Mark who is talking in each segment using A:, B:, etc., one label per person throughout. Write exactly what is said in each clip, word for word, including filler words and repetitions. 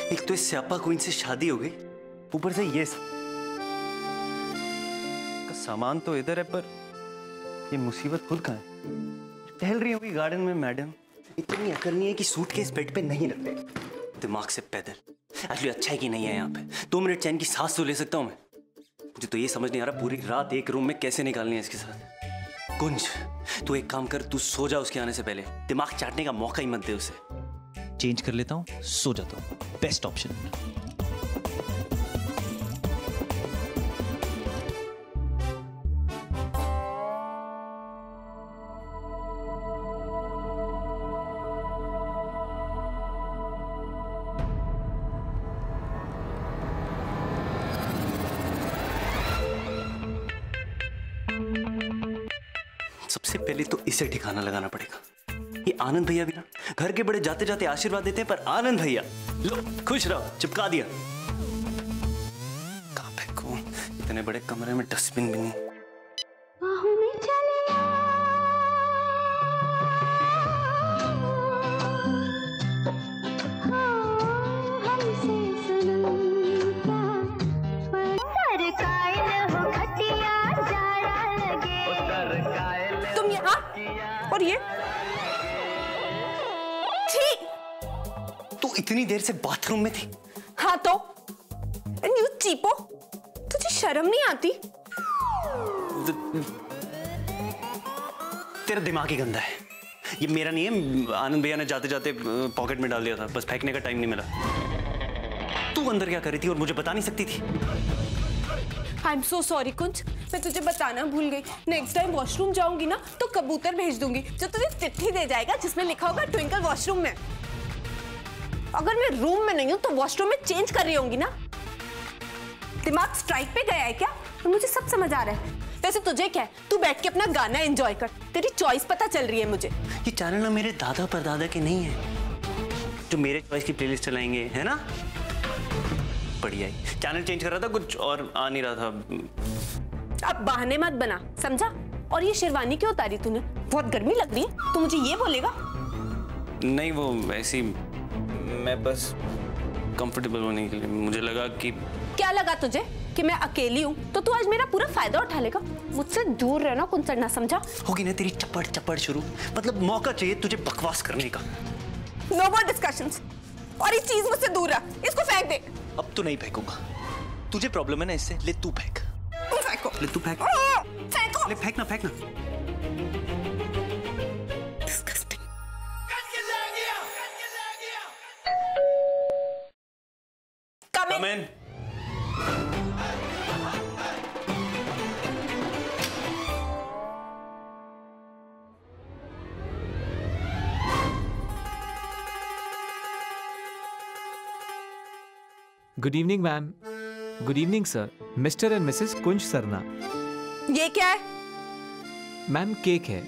A: एक तो इस स्यापा क्वीन से शादी हो गई, ऊपर से ये सब। का सामान तो इधर है, पर ये मुसीबत खुद कहाँ है? टहल रही होगी गार्डन में मैडम। इतनी अकल नहीं है कि सूटकेस बेड पे नहीं रखते, दिमाग से पैदल। एक्चुअली अच्छा है कि नहीं है यहाँ पे, दो मिनट चैन की सांस तो ले सकता हूँ मैं। मुझे तो ये समझ नहीं आ रहा पूरी रात एक रूम में कैसे निकालनी है इसके साथ। कुंज, तू एक काम कर, तू सो जा उसके आने से पहले। दिमाग चाटने का मौका ही मत दे उसे।
B: चेंज कर लेता हूँ, सो जाता हूँ, बेस्ट ऑप्शन।
A: सबसे पहले तो इसे ठिकाना लगाना पड़ेगा। ये आनंद भैया भी ना घर के बड़े जाते जाते आशीर्वाद देते हैं, पर आनंद भैया लो खुश रहो चिपका दिया। कहाँ फेंकूं? इतने बड़े कमरे में डस्टबिन भी नहीं।
C: तुम यहाँ और ये
A: तू इतनी देर से बाथरूम में थी?
C: हाँ तो न्यू चीपो, तुझे शर्म नहीं आती?
A: तेरा दिमाग ही गंदा है। ये मेरा नहीं है, आनंद भैया ने जाते जाते पॉकेट में डाल दिया था, बस फेंकने का टाइम नहीं मिला। तू अंदर क्या कर रही थी और मुझे बता नहीं सकती थी?
C: आई एम सो सॉरी कुंज, मैं तुझे बताना भूल गई। नेक्स्ट टाइम वॉशरूम जाऊंगी ना तो कबूतर भेज दूंगी जो तुझे चिट्ठी दे जाएगा जिसमें लिखा होगा ट्विंकल वॉशरूम में। अगर मैं रूम में नहीं हूं तो वॉशरूम में चेंज कर रही होंगी ना। दिमाग स्ट्राइक पे गया है क्या? तो मुझे सब समझ आ रहा है। वैसे तुझे क्या है, तू बैठ के अपना गाना एंजॉय कर, तेरी चॉइस पता चल रही है मुझे।
A: ये चैनल ना मेरे दादा परदादा के नहीं है जो मेरे चॉइस की प्लेलिस्ट चलाएंगे, है ना? बढ़िया ही चैनल चेंज कर रहा था, कुछ और आ नहीं रहा था।
C: अब बहाने मत बना, समझा? और ये शेरवानी क्यों उतारी तूने? बहुत गर्मी लग रही है, तू मुझे ये बोलेगा?
A: नहीं वो ऐसी, मैं बस कंफर्टेबल होने के लिए, मुझे लगा कि।
C: क्या लगा तुझे कि मैं अकेली हूँ तो तू आज मेरा पूरा फायदा उठा लेगा? मुझसे दूर रहना कुंचड़ ना, समझा?
A: होगी ना तेरी चपड़ चपड़ शुरू, मतलब मौका चाहिए तुझे बकवास करने का।
C: नो मोर डिस्कशंस, और ये चीज मुझसे दूर रह, इसको फेंक दे।
B: अब तो नहीं फेंकूंगा, तुझे प्रॉब्लम है ना इससे, ले तू फेंक।
C: फेंको,
A: ले तू फेंक।
C: फेंको।
A: ले फेंकना फेंकना।
C: Disgusting.
A: Come in.
D: Good evening ma'am. Good evening sir, Mr and Mrs Kunj Sarna.
C: ये क्या है?
D: मैम केक है।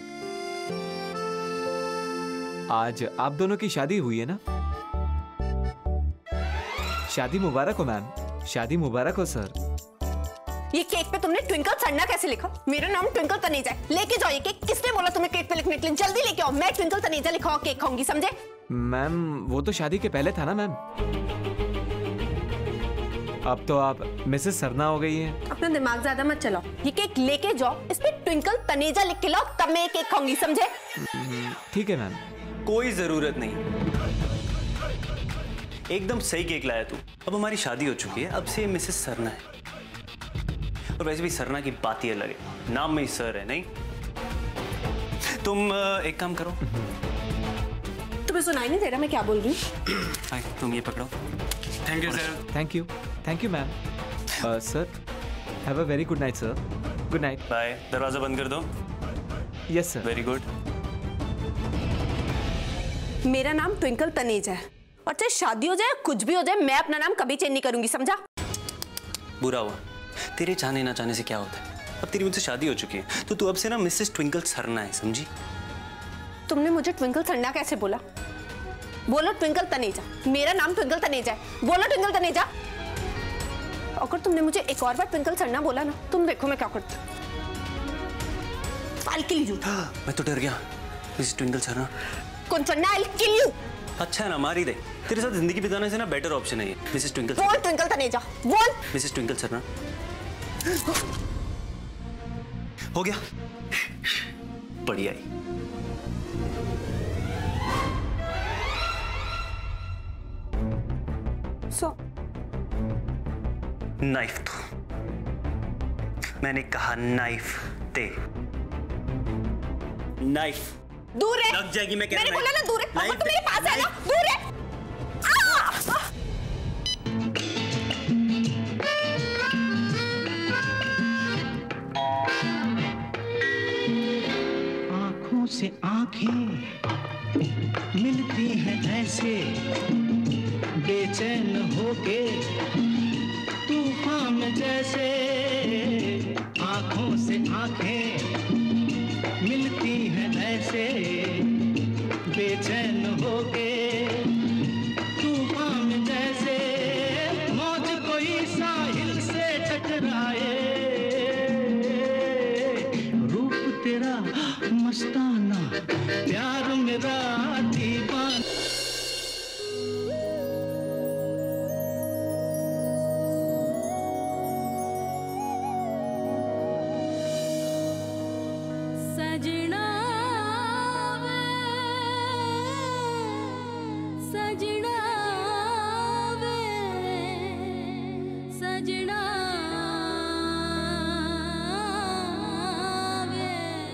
D: आज आप दोनों की शादी हुई है ना? शादी मुबारक हो मैम, शादी मुबारक हो सर।
C: ये केक पे तुमने ट्विंकल सरना कैसे लिखा? मेरा नाम ट्विंकल तनेजा है। लेके जाओ ये केक। किसने बोला तुम्हें केक पे लिखने के लिए? जल्दी लेके आओ, मैं ट्विंकल तनेजा लिखा हुआ केक खाऊंगी, समझे?
D: मैम वो तो शादी के पहले था ना मैम, अब तो आप मिसेस सरना हो गई हैं।
C: अपना दिमाग ज्यादा मत चलाओ। ये केक लेके जाओ, इस पे ट्विंकल तनेजा लिख के लाओ, तब मैं ये केक खाऊंगी, समझे?
D: ठीक है मैम।
A: कोई जरूरत नहीं, एकदम सही केक लाया तू। अब हमारी शादी हो चुकी है, अब से मिसेस सरना है। और वैसे भी सरना की बात ही अलग है, नाम में ही सर है। नहीं तुम एक काम करो,
C: तुम्हें सुनाई नहीं दे रहा मैं क्या बोल रही हूँ?
A: तुम ये पकड़ो। Thank you sir.
D: Thank you, thank you ma'am. Sir have a very good night sir. Good night.
A: Bye. दरवाजा बंद कर दो।
D: Yes sir.
A: Very good.
C: मेरा नाम ट्विंकल तनेजा है, और चाहे शादी हो जाए कुछ भी हो जाए, मैं अपना नाम कभी चेंज नहीं करूंगी, समझा?
A: बुरा हुआ, तेरे चाहने ना चाहने से क्या होता है? अब तेरी मुझसे शादी हो चुकी है तो तू अब से ना मिसेस ट्विंकल सरना है, समझी?
C: तुमने मुझे ट्विंकल सरना कैसे बोला? बोलो ट्विंकल तनेजा। मेरा नाम ट्विंकल तनेजा है, बोलो ट्विंकल तनेजा। अगर तुमने मुझे एक और बार ट्विंकल सरना बोला ना, तुम देखो मैं क्या करती हूँ।
A: मैं तो डर गया। Mrs Twinkle Sarna.
C: कौन सरना? I'll kill you.
A: अच्छा है ना, मार ही दे। तेरे साथ जिंदगी बिताने से ना बेटर ऑप्शन है ये। मिसेस ट्विंकल
C: बोल ट्विंकल तनेजा, बोल।
A: मिसेस ट्विंकल सर ना। हो गया, बढ़िया ही।
C: सो
A: नाइफ दो, मैंने कहा नाइफ दे। नाइफ
C: दूर है,
A: लग जाएगी। मैं कह रहा
C: मैंने बोला ना दूर है।
A: नाइफ
C: तो मेरे पास है ना, दूर है।
E: आंखों से आंखें मिलती हैं ऐसे, बेचैन होके तूफान में जैसे। आंखों से आंखें मिलती हैं ऐसे, बेचैन होके तूफान में जैसे। मौज कोई साहिल से टकराए, रूप तेरा मस्ताना, प्यार मेरा दीवाना।
F: सजना वे, सजना वे, सजना वे।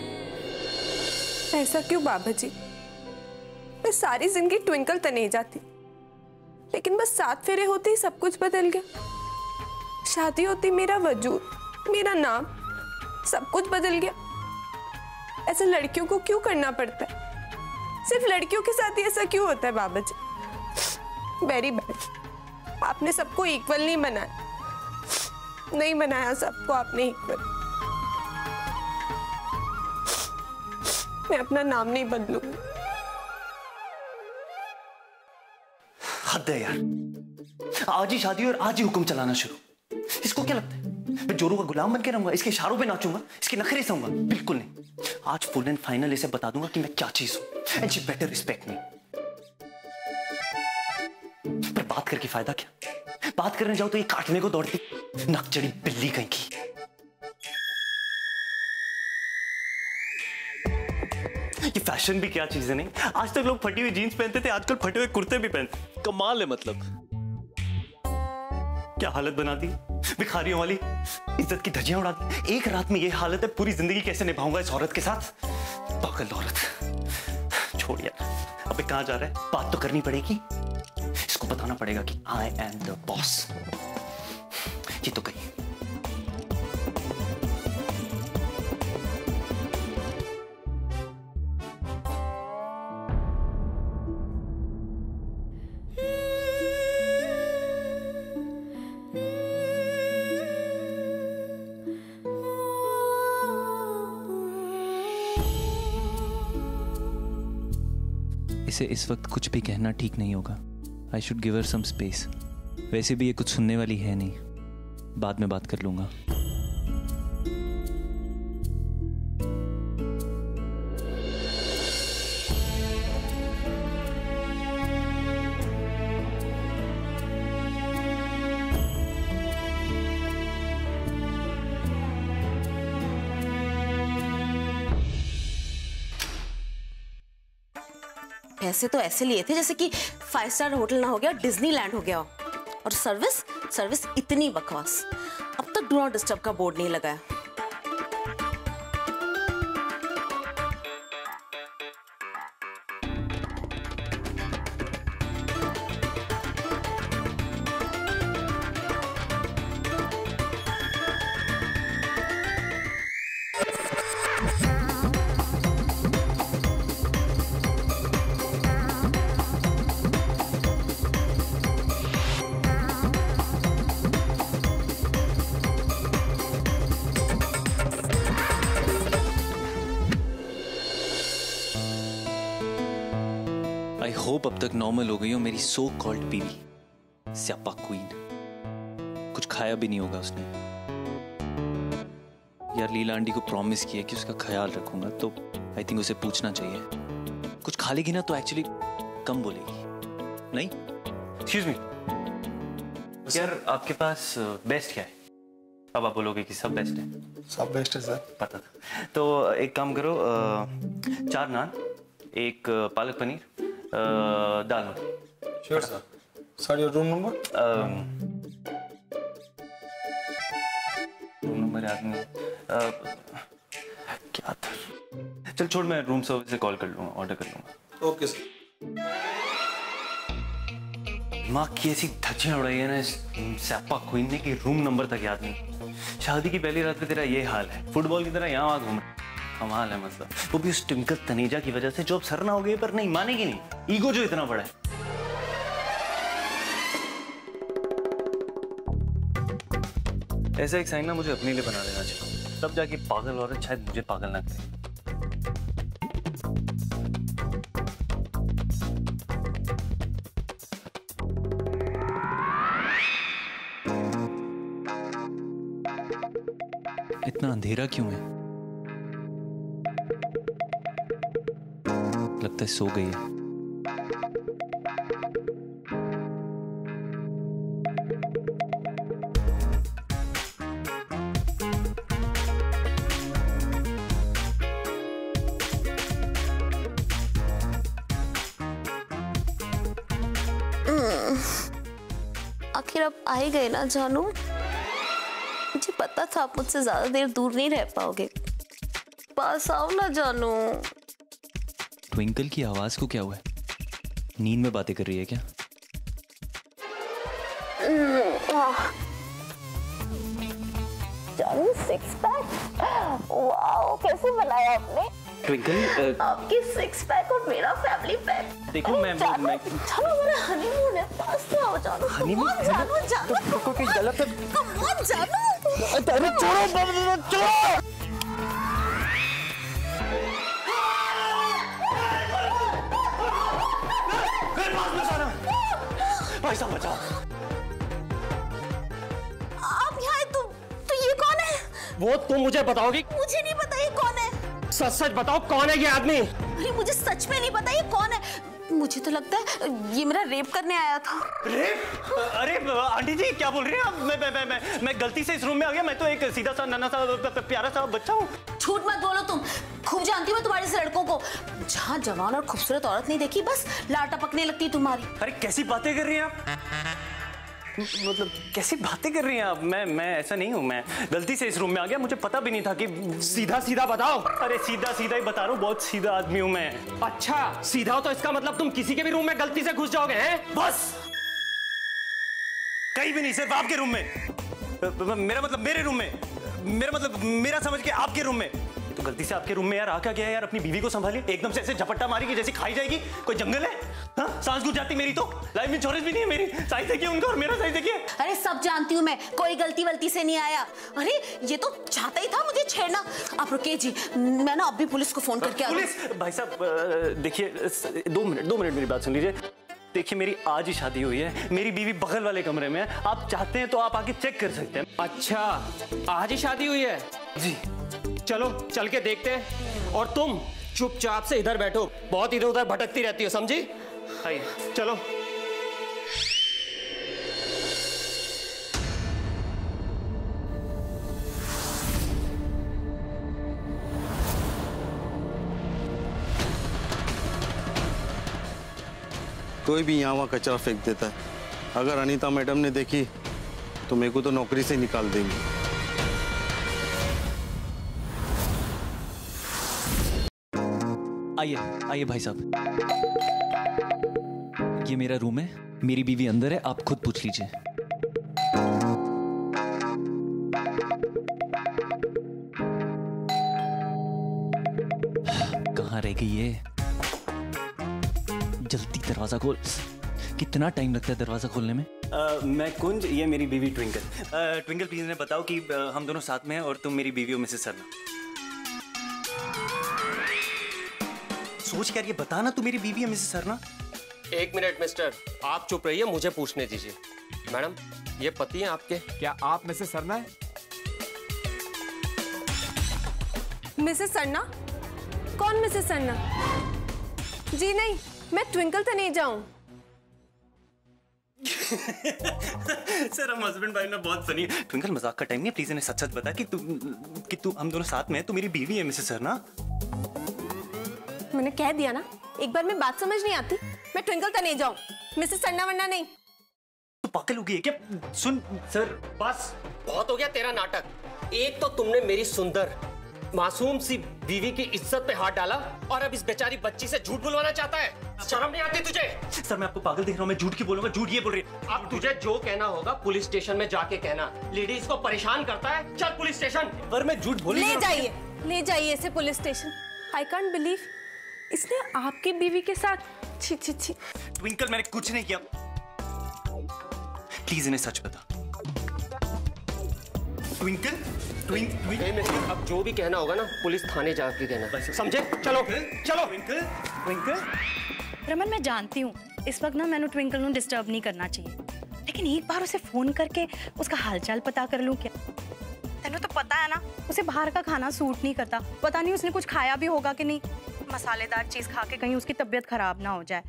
C: ऐसा क्यों बाबा जी? मैं सारी जिंदगी ट्विंकल तनेजा थी, लेकिन बस सात फेरे होते ही सब कुछ बदल गया। शादी होती मेरा वजूद, मेरा नाम, सब कुछ बदल गया। ऐसे लड़कियों को क्यों करना पड़ता है? सिर्फ लड़कियों के साथ ही ऐसा क्यों होता है बाबा जी? Very bad. आपने सबको इक्वल नहीं बनाया, नहीं बनाया सबको आपने इक्वल। मैं अपना नाम नहीं बदलूंगी।
A: हद है यार, आज ही शादी और आज ही हुक्म चलाना शुरू। इसको क्या लगता है मैं जोरों का गुलाम बन के रहूंगा, इसके इशारों पे नाचूंगा, इसके नखरे सहूंगा? बिल्कुल नहीं। आज फुल एंड फाइनल इसे बता दूंगा कि मैं क्या चीज हूं, and she better respect me. पर बात करके फायदा क्या? बात करने जाओ तो ये काटने को दौड़ती नकचड़ी बिल्ली कहीं की। ये फैशन भी क्या चीज है नहीं? आज तक लोग फटी हुई जीन्स पहनते थे, आजकल फटे हुए कुर्ते भी पहनते।
B: कमाल है मतलब।
A: क्या हालत बना दी भिखारियों वाली, इज्जत की धज्जियां उड़ा दी। एक रात में ये हालत है, पूरी जिंदगी कैसे निभाऊंगा इस औरत के साथ? पागल औरत। छोड़ यार, अबे कहां जा रहा है? बात तो करनी पड़ेगी। इसको बताना पड़ेगा कि आई एम द बॉस। ये तो कही।
B: इसे इस वक्त कुछ भी कहना ठीक नहीं होगा। I should give her some space. वैसे भी ये कुछ सुनने वाली है नहीं, बाद में बात कर लूंगा।
G: पैसे तो ऐसे लिए थे जैसे कि फाइव स्टार होटल ना हो गया, डिज्नीलैंड हो गया। और सर्विस सर्विस इतनी बकवास। अब तक डू नॉट डिस्टर्ब का बोर्ड नहीं लगाया।
B: आई होप अब तक नॉर्मल हो गई हो मेरी सो कॉल्ड बीवी स्यापा क्वीन। कुछ खाया भी नहीं होगा उसने। यार लीला आंटी को प्रॉमिस किया कि उसका ख्याल रखूंगा, तो आई थिंक उसे पूछना चाहिए। कुछ खा लेगी ना तो एक्चुअली कम बोलेगी। नहीं?
A: एक्सक्यूज मी यार, आपके पास बेस्ट क्या है? अब आप बोलोगे कि सब बेस्ट है।
H: सब बेस्ट है सर।
A: पता था। तो एक काम करो, अ, चार नान, एक अ, पालक पनीर, अ, dal makhani.
H: Sure sir. Sir your room number?
A: Room number याद नहीं। अ, क्या था? चल छोड़, मैं रूम सर्विस से कॉल कर लूँगा, ऑर्डर कर लूँगा।
H: Okay sir.
A: दिमाग की ऐसी धज्जियां उड़ाई है ना इस स्यापा क्वीन ने कि रूम नंबर तक याद नहीं। शादी की पहली रात पे तेरा ये हाल है, फुटबॉल की तरह यहाँ वहाँ घूम रहा। कमाल है मसला, वो भी उस ट्विंकल तनेजा की वजह से जो अब सर ना हो गई, पर नहीं मानेगी नहीं, ईगो जो इतना बड़ा है। ऐसा एक साइन ना मुझे अपने लिए बना देना चाहिए, तब जाके पागल औरत शायद मुझे पागल ना करे।
B: इतना अंधेरा क्यों है? लगता है सो गई है।
G: आखिर अब आ ही गए ना जानू। मुझे पता था आप मुझसे ज्यादा देर दूर नहीं रह पाओगे। पास आओ ना जानू।
B: ट्विंकल की आवाज को क्या हुआ है? नींद में बातें कर रही है क्या?
G: जानू सिक्स पैक, वाओ कैसे बनाया आपने?
A: ट्विंकल,
G: आपकी सिक्स पैक और मेरा फैमिली पैक।
A: देखो मैं
G: जानू,
A: मैं
G: जानू मेरा हनीमून है, पास तो आओ जानू।
A: हनीमून
G: Come on, जानू जानू
A: कोई गलत है।
G: Come on, जानू।
A: अरे छोड़ो, छोड़ो। भाई साहब बचाओ।
G: आप यहाँ तो, तो ये कौन है?
I: वो तुम मुझे बताओगी?
G: मुझे नहीं पता ये कौन है।
I: सच सच बताओ कौन है ये आदमी?
G: अरे मुझे सच में नहीं पता ये कौन है। मुझे तो लगता है ये मेरा रेप करने आया था।
A: रेप? अरे आंटी जी क्या बोल रही हैं आप? मैं मैं मैं मैं मैं गलती से इस रूम में आ गया। मैं तो एक सीधा सा नन्हा सा प्यारा सा बच्चा हूँ।
G: झूठ मत बोलो तुम। खूब जानती हूँ तुम्हारे से लड़कों को। जहाँ जवान और खूबसूरत औरत नहीं देखी बस लाटा पकने लगती तुम्हारी।
A: अरे कैसी बातें कर रही हैं आप? मतलब कैसी बातें कर रही हैं आप? मैं मैं ऐसा नहीं हूँ। मैं गलती से इस रूम में आ गया, मुझे पता भी नहीं था कि
I: सीधा सीधा बताओ।
A: अरे सीधा सीधा ही बता रहा हूँ, बहुत सीधा आदमी हूँ मैं।
I: अच्छा सीधा हो तो इसका मतलब तुम किसी के भी रूम में गलती से घुस जाओगे हैं?
A: बस कहीं भी नहीं, सिर्फ आपके रूम में। मेरा मतलब मेरे रूम में, मेरा मतलब मेरा समझ के आपके रूम में। तो गलती से आपके रूम में यार आ क्या गया यार? अपनी बीवी को संभालिए, एकदम से ऐसे झपट्टा मारी कि जैसे खाई जाएगी। कोई जंगल है? हाँ, सांस घुस जाती मेरी तो। लाइफ इंश्योरेंस भी नहीं है मेरी। साइज देखिए उनका और मेरा साइज देखिए।
G: अरे सब जानती हूँ मैं, कोई गलती वलती से नहीं आया। अरे ये तो चाहता ही था मुझे छेड़ना। आप रुकिए जी, मैं ना अभी पुलिस को फोन करके आ रही हूँ।
A: पुलिस? भाई साहब देखिए, दो मिनट दो मिनट मेरी बात सुन लीजिए। देखिए मेरी आज ही शादी हुई है, मेरी बीवी बगल वाले कमरे में है। आप चाहते हैं तो आप आके चेक कर सकते हैं।
I: अच्छा आज ही शादी हुई है?
A: जी।
I: चलो चल के देखते हैं। और तुम चुपचाप से इधर बैठो, बहुत इधर उधर भटकती रहती हो, समझी?
A: आइए
I: चलो।
H: कोई भी यहाँ वहाँ कचरा फेंक देता है। अगर अनीता मैडम ने देखी तो मेरे को तो नौकरी से निकाल देंगी।
B: आइए आइए भाई साहब, ये मेरा रूम है, मेरी बीवी अंदर है, आप खुद पूछ लीजिए। कहाँ रह गई ये? जल्दी दरवाजा खोल। कितना टाइम लगता है दरवाजा खोलने में?
A: uh, मैं कुंज, ये मेरी बीवी ट्विंकल। uh, ट्विंकल प्लीज ने बताओ कि uh, हम दोनों साथ में हैं और तुम मेरी बीवी हो मिसेस सरना। सोच क्या, ये बता ना, तू मेरी बीवी है मिसेस सरना।
I: एक मिनट मिस्टर, आप चुप रहिए, मुझे पूछने दीजिए। मैडम ये पति हैं आपके?
D: क्या आप मिसेस सरना है?
C: मिसेस सरना? कौन मिसेस सरना? जी नहीं, मैं ट्विंकल तनेजा हूँ।
A: सर हम हस्बैंड वाइफ ना बहुत फनी। ट्विंकल मजाक का टाइम नहीं है, प्लीज इन्हें सच सच बता कि तू कि तू हम दोनों साथ में है, तू मेरी बीवी है मिसेस सर ना।
C: मैंने कह दिया ना, एक बार में बात समझ नहीं आती। मैं ट्विंकल का नहीं जाऊं, मिसेस सरना वरना नहीं।
A: तू पागल हो गई है क्या? सुन
I: सर बस बहुत हो गया तेरा नाटक। एक तो तुमने मेरी सुंदर मासूम सी बीवी की इज्जत पे हाथ डाला और अब इस बेचारी बच्ची से झूठ बुलवाना चाहता है। शर्म नहीं आती तुझे?
A: सर मैं आपको पागल दिख रहा हूँ? मैं झूठ क्यों बोलूंगा? झूठ ये बोल रही है।
I: अब तुझे जो कहना होगा पुलिस स्टेशन में जाके कहना। लेडीज को परेशान करता है, चल पुलिस स्टेशन।
A: पर मैं झूठ बोल
C: ले जाइए, ले जाइए इसे police station. I can't believe इसने आपकी बीवी के साथ। छी छी छी।
A: ट्विंकल मैंने कुछ नहीं किया, प्लीज इन्हें सच बता। ट्विंकल ट्विंक ट्विंक
I: अब जो भी कहना होगा ना पुलिस थाने जाके कहना, समझे? चलो चलो।
A: ट्विंकल ट्विंकल
J: रमन मैं जानती हूँ इस वक्त ना मैंने ट्विंकल को डिस्टर्ब नहीं करना चाहिए, लेकिन एक बार उसे फोन करके उसका हालचाल पता कर लूँ क्या? तेनू तो पता है ना उसे बाहर का खाना सूट नहीं करता। पता नहीं उसने कुछ खाया भी होगा कि नहीं, मसालेदार चीज खा के कहीं उसकी तबीयत खराब ना हो जाए।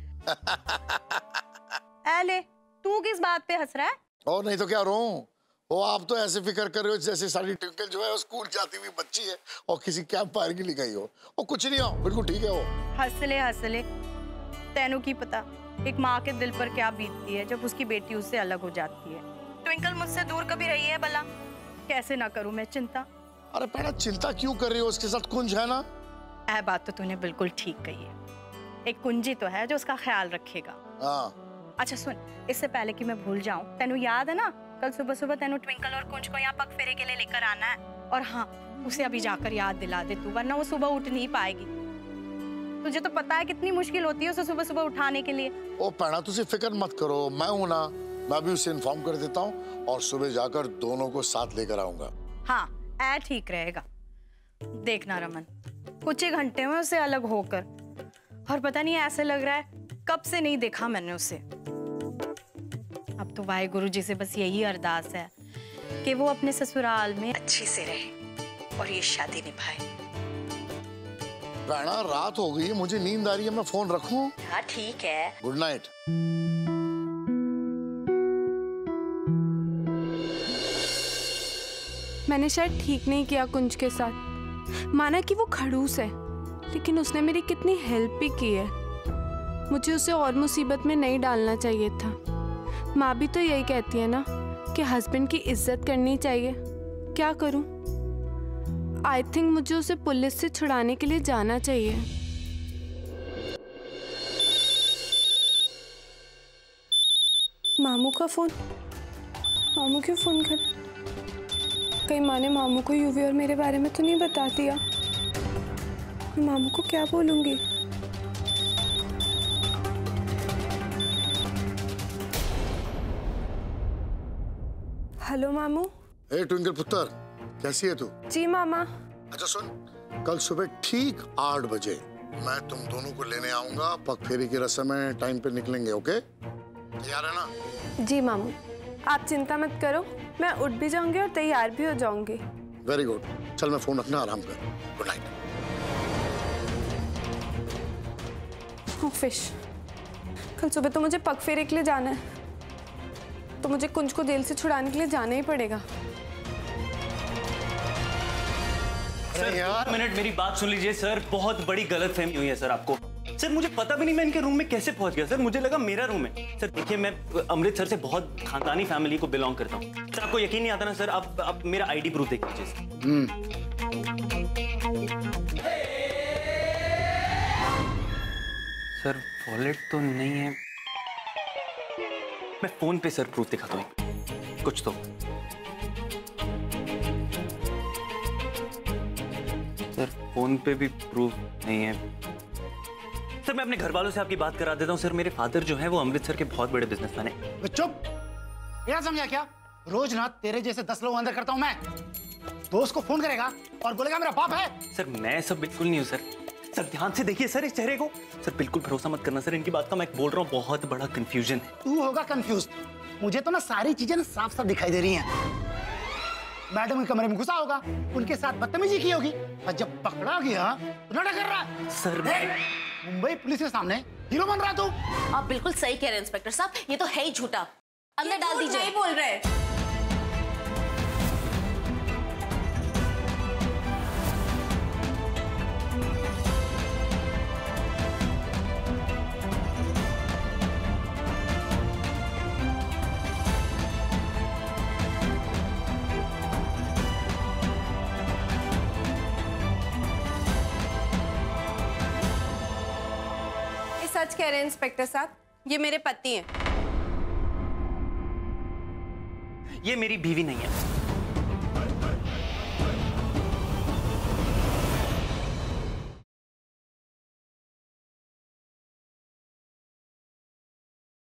J: एले तू किस बात पे हंस रहा है?
K: और नहीं तो क्या रो? वो आप तो ऐसे फिक्र कर रहे हो जैसे सारी ट्विंकल जो है स्कूल जाती हुई बच्ची है और किसी कैंप फायर के लिए गई हो। और कुछ नहीं हो, बिल्कुल ठीक है वो।
J: हंसले हंसले तेनू की पता एक माँ के दिल पर क्या बीतती है जब उसकी बेटी उससे अलग हो जाती है। ट्विंकल मुझसे दूर कभी रही है भला? कैसे ना करूं मैं चिंता?
K: अरे पहले चिंता क्यों कर रही हो? उसके साथ कुंज है ना।
J: यह बात तो तूने बिल्कुल ठीक कही है, एक कुंजी तो है जो उसका ख्याल रखेगा।
K: हाँ।
J: अच्छा सुन, इससे पहले कि मैं भूल जाऊं, तेनू याद है ना कल सुबह सुबह तेनू ट्विंकल और कुंज को यहाँ पग फेरे के लिए लेकर आना है। और हाँ उसे अभी जाकर याद दिला दे तू, वरना वो सुबह उठ नहीं पाएगी। तुझे तो पता है कितनी मुश्किल होती है उसे सुबह सुबह उठाने के लिए।
K: ओ पैना तुझे फिक्र मत करो, मैं हूं ना, मैं भी उसे इन्फॉर्म कर देता हूँ और सुबह जाकर दोनों को साथ लेकर आऊंगा।
J: हाँ ऐ ठीक रहेगा। देखना रमन कुछ ही घंटे में उसे अलग होकर, और पता नहीं ऐसे लग रहा है कब से नहीं देखा मैंने उसे। अब तो वाहेगुरु जी से बस यही अरदास है कि वो अपने ससुराल में अच्छी से रहे और ये शादी निभाए।
K: राणा रात हो गई है, मुझे नींद आ रही है, मैं फोन रखूं?
J: हाँ ठीक है,
K: गुड नाइट।
C: मैंने शायद ठीक नहीं किया कुंज के साथ। माना कि वो खड़ूस है, लेकिन उसने मेरी कितनी हेल्प भी की है। मुझे उसे और मुसीबत में नहीं डालना चाहिए था। माँ भी तो यही कहती है ना कि हस्बैंड की इज्जत करनी चाहिए। क्या करूं? आई थिंक मुझे उसे पुलिस से छुड़ाने के लिए जाना चाहिए। मामू का फोन। मामू क्यों फोन कर? कहीं माँ ने मामू को यूवी और मेरे बारे में तो नहीं बता दिया? मैं मामू को क्या बोलूंगी? हेलो मामू।
K: ए ट्विंकल पुत्र, कैसी है तू?
C: जी मामा।
K: अच्छा सुन, कल सुबह ठीक आठ बजे मैं तुम दोनों को लेने आऊंगा। पग फेरी की रस्म में टाइम पे निकलेंगे, ओके? तैयार है ना?
C: जी मामू, आप चिंता मत करो, मैं उठ भी जाऊंगी और तैयार भी हो जाऊंगी।
K: Very good. चल मैं फोन रखना, आराम कर। Good night.
C: फिश, कल सुबह तो मुझे पग फेरे के लिए जाना है, तो मुझे कुंज को जेल से छुड़ाने के लिए जाना ही पड़ेगा।
A: सर यार मिनट मेरी बात सुन लीजिए सर, बहुत बड़ी गलतफहमी हुई है सर आपको। सर मुझे पता भी नहीं मैं इनके रूम में कैसे पहुंच गया। सर मुझे लगा मेरा रूम है। सर देखिए मैं अमृतसर से बहुत खानदानी फैमिली को बिलोंग करता हूँ। सर आपको यकीन नहीं आता ना सर, आप आप मेरा आईडी प्रूफ देख लीजिए। सर वॉलेट तो नहीं है, मैं फोन पे सर प्रूफ दिखाता हूँ कुछ तो। सर फोन पे भी प्रूफ नहीं है। सर मैं अपने घर वालों से आपकी बात करा देता हूँ। सर मेरे फादर जो हैं वो अमृतसर के बहुत बड़े बिजनेसमैन हैं।
L: चुप, क्या समझा क्या? रोज ना तेरे जैसे दस लोग अंदर करता हूँ मैं। दोस्त को फोन करेगा और बोलेगा मेरा बाप है।
A: सर मैं सब बिल्कुल नहीं हूँ सर। सर ध्यान से देखिए सर इस चेहरे को। सर बिल्कुल भरोसा मत करना सर इनकी बात का, मैं बोल रहा हूँ बहुत बड़ा कंफ्यूजन है।
L: तू होगा कंफ्यूज, मुझे तो ना सारी चीजें ना साफ साफ दिखाई दे रही हैं। मैडम के कमरे में घुसा होगा, उनके साथ बदतमीजी की होगी, और जब पकड़ा गया तो नाटक कर रहा है।
A: सर
L: मुंबई पुलिस के सामने हीरो बन रहा तू।
G: आप बिल्कुल सही कह रहे हैं इंस्पेक्टर साहब, ये तो है ही झूठा। अंदर डाल दीजिए।
C: नहीं बोल रहे। सच कह रहे हैं इंस्पेक्टर साहब, ये मेरे पति हैं।
A: ये मेरी बीवी नहीं है।